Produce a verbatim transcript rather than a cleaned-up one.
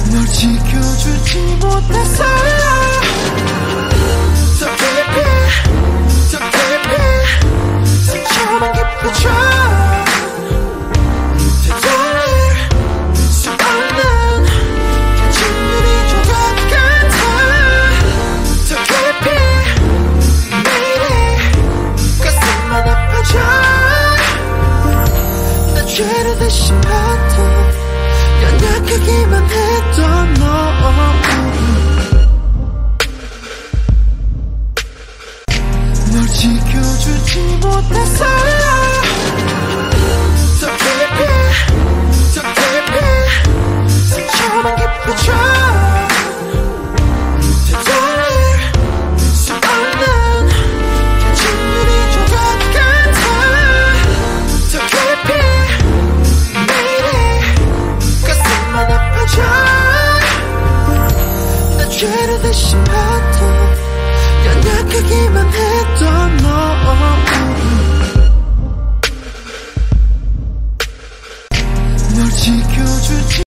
널 지켜주지 못해서 더 깊이 더 깊이 상처만 깊어져 되돌릴 수 없는 깨진 유리 조각 같아 더 깊이 매일이 가슴만 아파져 나 죄를 대신받아 연약하기만 했던 너 널 지켜주지 못해서 더 깊이 더 깊이 상처만 깊어져 되돌릴 수 없는 깨진 유리 조각 같아 더 깊이 나 죄를 대신 받아 연약하기만 했던 너 널 지켜주지